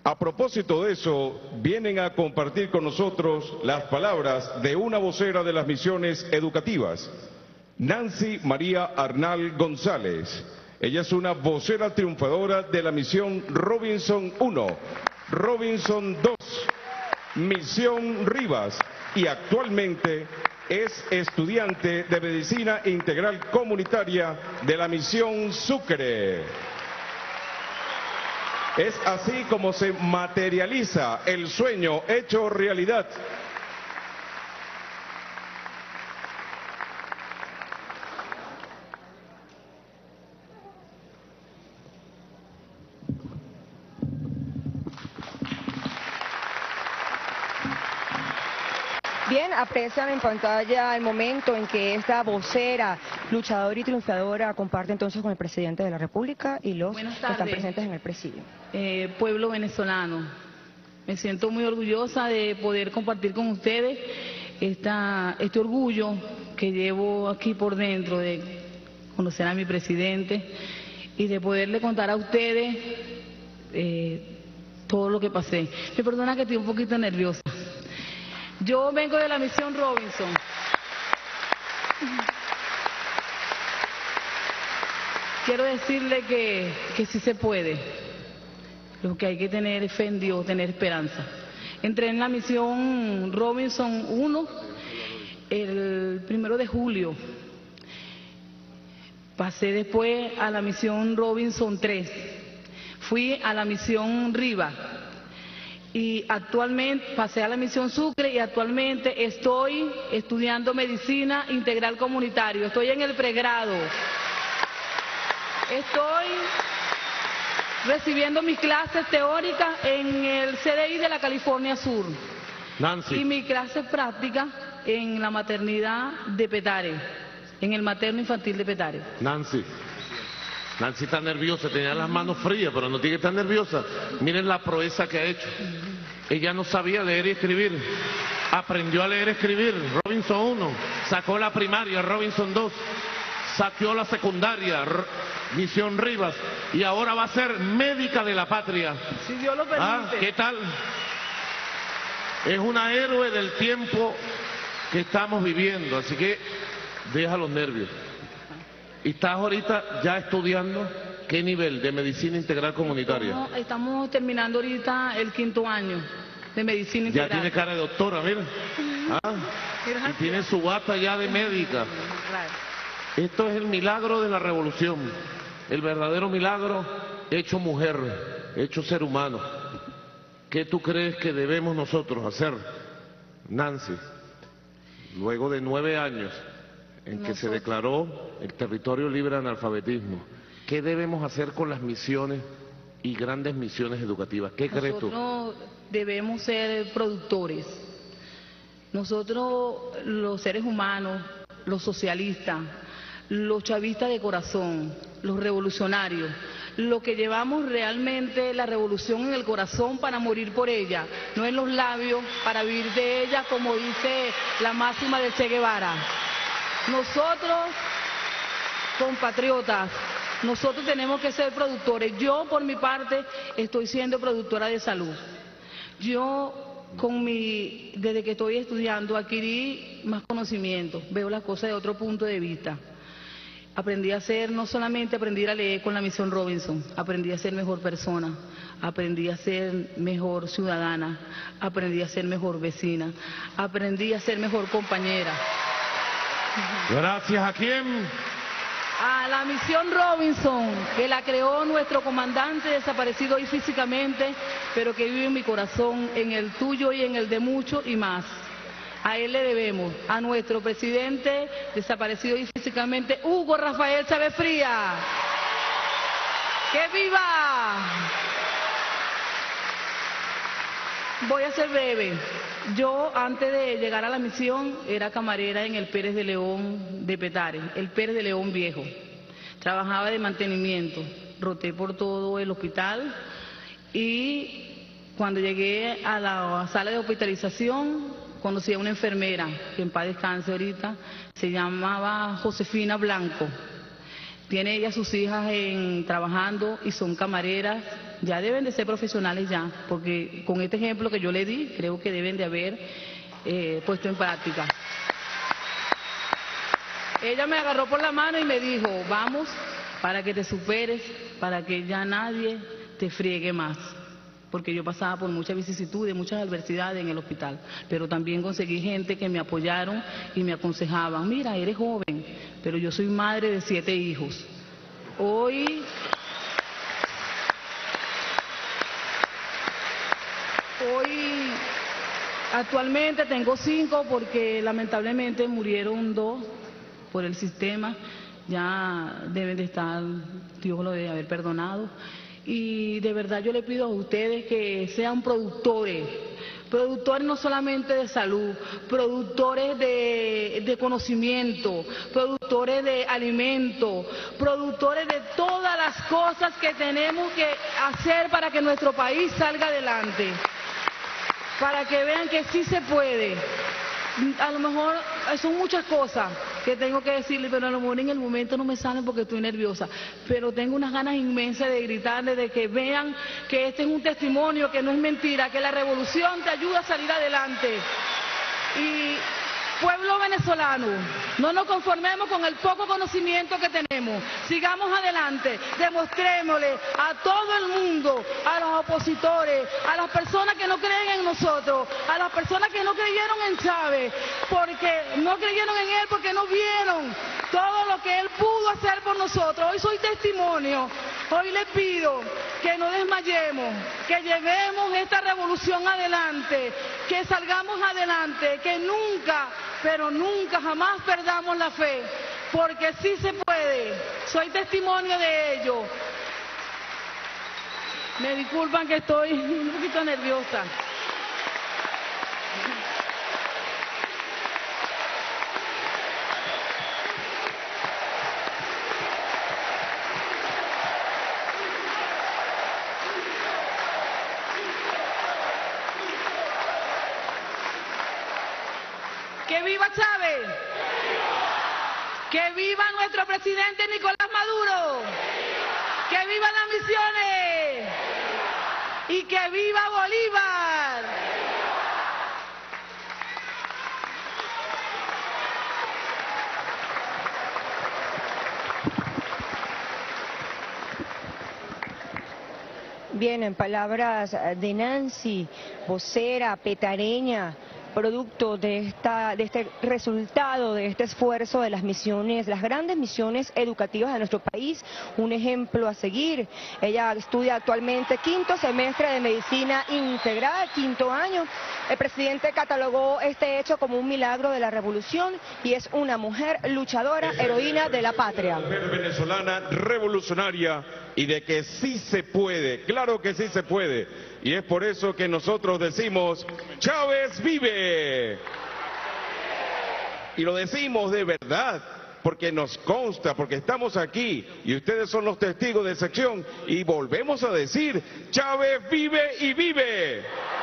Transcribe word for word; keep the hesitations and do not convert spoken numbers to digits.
A propósito de eso, vienen a compartir con nosotros las palabras de una vocera de las misiones educativas, Nancy María Arnal González. Ella es una vocera triunfadora de la misión Robinson uno, Robinson dos, Misión Rivas, y actualmente es estudiante de Medicina Integral Comunitaria de la misión Sucre. Es así como se materializa el sueño hecho realidad. Bien, aprecian en pantalla el momento en que esta vocera, luchadora y triunfadora comparte entonces con el presidente de la República y los que están presentes en el presidio. Eh, pueblo venezolano, me siento muy orgullosa de poder compartir con ustedes esta, este orgullo que llevo aquí por dentro, de conocer a mi presidente y de poderle contar a ustedes eh, todo lo que pasé. Me perdona que estoy un poquito nerviosa. Yo vengo de la misión Robinson. Quiero decirle que, que sí se puede. Lo que hay que tener es fe en Dios, tener esperanza. Entré en la misión Robinson uno el primero de julio. Pasé después a la misión Robinson tres. Fui a la misión Rivas. Y actualmente pasé a la misión Sucre y actualmente estoy estudiando Medicina Integral Comunitario. Estoy en el pregrado. Estoy recibiendo mis clases teóricas en el C D I de la California Sur. Nancy. Y mi clase práctica en la maternidad de Petare, en el materno infantil de Petare. Nancy. Nancy está nerviosa, tenía las manos frías, pero no tiene que estar nerviosa. Miren la proeza que ha hecho. Ella no sabía leer y escribir. Aprendió a leer y escribir. Robinson uno. Sacó la primaria, Robinson dos. Sacó la secundaria, R Misión Rivas. Y ahora va a ser médica de la patria. Si Dios lo permite. ¿Ah? ¿Qué tal? Es una héroe del tiempo que estamos viviendo. Así que deja los nervios. ¿Y estás ahorita ya estudiando qué nivel de medicina integral comunitaria? Estamos, estamos terminando ahorita el quinto año de medicina integral. Ya tiene cara de doctora, mira. ¿Ah? Y tiene su bata ya de médica. Esto es el milagro de la revolución. El verdadero milagro hecho mujer, hecho ser humano. ¿Qué tú crees que debemos nosotros hacer, Nancy, luego de nueve años en que se declaró el territorio libre de analfabetismo? ¿Qué debemos hacer con las misiones y grandes misiones educativas? ¿Qué crees tú? Nosotros debemos ser productores. Nosotros, los seres humanos, los socialistas, los chavistas de corazón, los revolucionarios, los que llevamos realmente la revolución en el corazón para morir por ella, no en los labios para vivir de ella, como dice la máxima de Che Guevara. Nosotros, compatriotas, nosotros tenemos que ser productores. Yo, por mi parte, estoy siendo productora de salud. Yo, con mi, desde que estoy estudiando, adquirí más conocimiento, veo las cosas de otro punto de vista. Aprendí a ser, no solamente aprendí a leer con la misión Robinson, aprendí a ser mejor persona, aprendí a ser mejor ciudadana, aprendí a ser mejor vecina, aprendí a ser mejor compañera. Gracias. ¿A quién? A la misión Robinson, que la creó nuestro comandante desaparecido hoy físicamente, pero que vive en mi corazón, en el tuyo y en el de muchos y más. A él le debemos, a nuestro presidente desaparecido hoy físicamente, Hugo Rafael Chávez Frías. ¡Que viva! Voy a ser breve. Yo, antes de llegar a la misión, era camarera en el Pérez de León de Petare, el Pérez de León viejo. Trabajaba de mantenimiento, roté por todo el hospital y cuando llegué a la sala de hospitalización conocí a una enfermera, que en paz descanse ahorita, se llamaba Josefina Blanco. Tiene ella sus hijas en, trabajando y son camareras ya deben de ser profesionales ya, porque con este ejemplo que yo le di, creo que deben de haber eh, puesto en práctica. Ella me agarró por la mano y me dijo, vamos, para que te superes, para que ya nadie te friegue más. Porque yo pasaba por muchas vicisitudes, muchas adversidades en el hospital, pero también conseguí gente que me apoyaron y me aconsejaban, mira, eres joven, pero yo soy madre de siete hijos. Hoy, hoy, actualmente tengo cinco porque lamentablemente murieron dos por el sistema, ya deben de estar, Dios lo debe haber perdonado. Y de verdad yo le pido a ustedes que sean productores, productores no solamente de salud, productores de, de conocimiento, productores de alimentos, productores de todas las cosas que tenemos que hacer para que nuestro país salga adelante, para que vean que sí se puede. A lo mejor son muchas cosas que tengo que decirle, pero a lo mejor en el momento no me salen porque estoy nerviosa, pero tengo unas ganas inmensas de gritarle, de que vean que este es un testimonio, que no es mentira, que la revolución te ayuda a salir adelante. Y pueblo venezolano, no nos conformemos con el poco conocimiento que tenemos, sigamos adelante, demostrémosle a todo el mundo, a los opositores, a las personas que no creen en nosotros, a las personas que no creyeron en Chávez, porque no creyeron en él, porque no vieron todo lo que él pudo hacer por nosotros. Hoy soy testimonio, hoy le pido que no desmayemos, que llevemos esta revolución adelante, que salgamos adelante, que nunca, pero nunca jamás perdamos la fe, porque sí se puede. Soy testimonio de ello. Me disculpan que estoy un poquito nerviosa. ¡Que viva Chávez! ¡Que viva nuestro presidente Nicolás Maduro! ¡Que vivan las misiones! ¡Y que viva Bolívar! Bien, en palabras de Nancy, vocera petareña, producto de, esta, de este resultado, de este esfuerzo de las misiones, las grandes misiones educativas de nuestro país, un ejemplo a seguir. Ella estudia actualmente quinto semestre de medicina integral, quinto año. El presidente catalogó este hecho como un milagro de la revolución y es una mujer luchadora, heroína de la patria. Mujer venezolana revolucionaria y de que sí se puede, claro que sí se puede. Y es por eso que nosotros decimos, ¡Chávez vive! Y lo decimos de verdad, porque nos consta, porque estamos aquí y ustedes son los testigos de sección y volvemos a decir, ¡Chávez vive y vive!